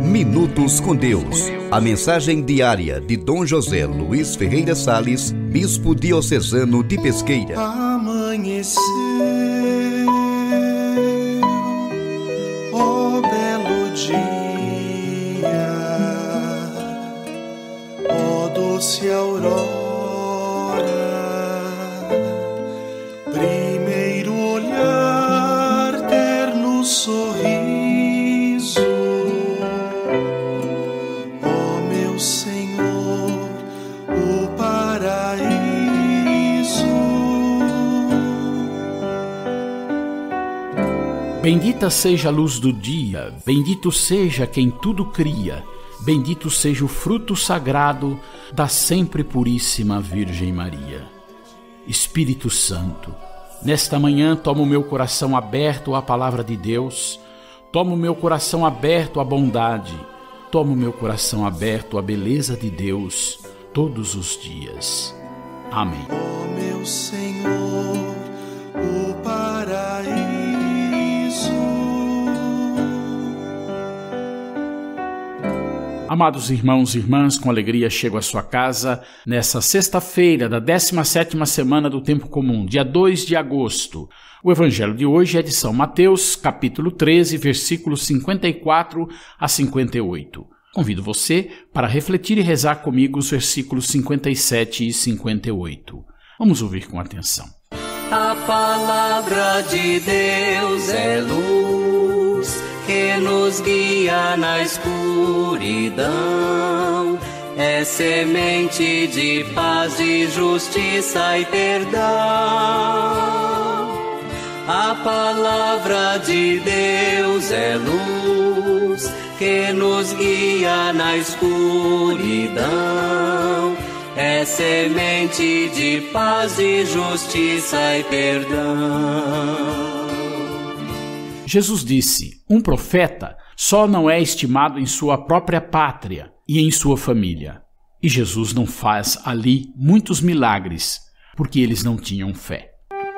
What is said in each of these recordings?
Minutos com Deus. A mensagem diária de Dom José Luiz Ferreira Salles, Bispo diocesano de Pesqueira. Amanheceu, ó belo dia, ó doce aurora, primeiro olhar, terno sorriso, ó meu Senhor, o paraíso. Bendita seja a luz do dia, bendito seja quem tudo cria, bendito seja o fruto sagrado da sempre puríssima Virgem Maria. Espírito Santo, nesta manhã toma o meu coração aberto à palavra de Deus, toma o meu coração aberto à bondade, toma o meu coração aberto à beleza de Deus todos os dias. Amém. Ó meu Senhor, o paraíso. Amados irmãos e irmãs, com alegria chego à sua casa nessa sexta-feira da 17ª semana do Tempo Comum, dia 2 de agosto. O evangelho de hoje é de São Mateus, capítulo 13, versículos 54 a 58. Convido você para refletir e rezar comigo os versículos 57 e 58. Vamos ouvir com atenção. A palavra de Deus é luz que nos guia na escuridão, é semente de paz, de justiça e perdão. A palavra de Deus é luz que nos guia na escuridão, é semente de paz, de justiça e perdão. Jesus disse: um profeta só não é estimado em sua própria pátria e em sua família. E Jesus não faz ali muitos milagres, porque eles não tinham fé.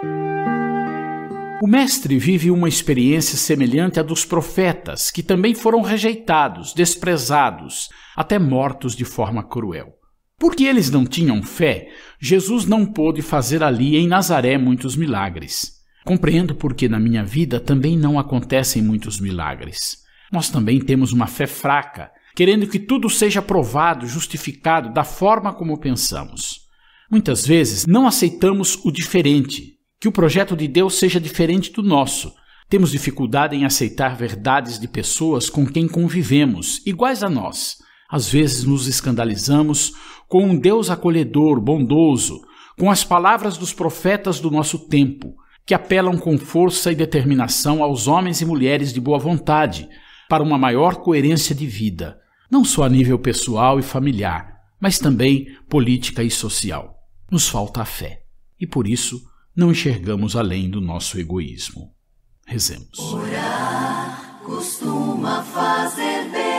O mestre vive uma experiência semelhante à dos profetas, que também foram rejeitados, desprezados, até mortos de forma cruel. Porque eles não tinham fé, Jesus não pôde fazer ali em Nazaré muitos milagres. Compreendo porque na minha vida também não acontecem muitos milagres. Nós também temos uma fé fraca, querendo que tudo seja provado, justificado da forma como pensamos. Muitas vezes não aceitamos o diferente, que o projeto de Deus seja diferente do nosso. Temos dificuldade em aceitar verdades de pessoas com quem convivemos, iguais a nós. Às vezes nos escandalizamos com um Deus acolhedor, bondoso, com as palavras dos profetas do nosso tempo, que apelam com força e determinação aos homens e mulheres de boa vontade para uma maior coerência de vida, não só a nível pessoal e familiar, mas também política e social. Nos falta a fé e, por isso, não enxergamos além do nosso egoísmo. Rezemos. Orar costuma fazer bem.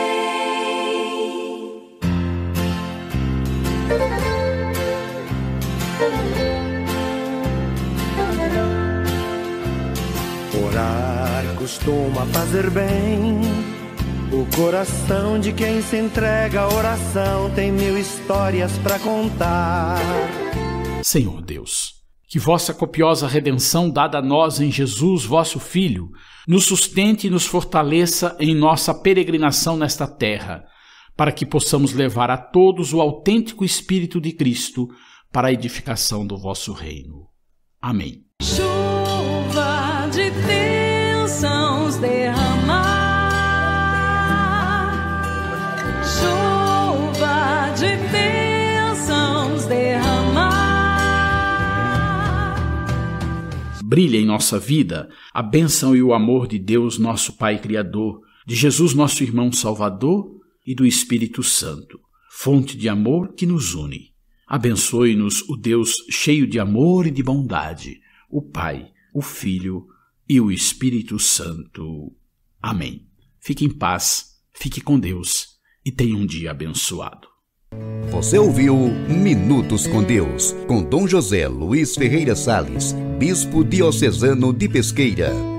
Orar costuma fazer bem. O coração de quem se entrega à oração tem mil histórias para contar. Senhor Deus, que vossa copiosa redenção dada a nós em Jesus, vosso Filho, nos sustente e nos fortaleça em nossa peregrinação nesta terra, para que possamos levar a todos o autêntico Espírito de Cristo para a edificação do vosso reino. Amém. Chuva de bênçãos derramar, chuva de bênçãos derramar. Brilha em nossa vida a bênção e o amor de Deus, nosso Pai Criador, de Jesus, nosso irmão Salvador, e do Espírito Santo, fonte de amor que nos une. Abençoe-nos o Deus cheio de amor e de bondade, o Pai, o Filho e o Espírito Santo. Amém. Fique em paz, fique com Deus e tenha um dia abençoado. Você ouviu Minutos com Deus, com Dom José Luiz Ferreira Salles, Bispo diocesano de Pesqueira.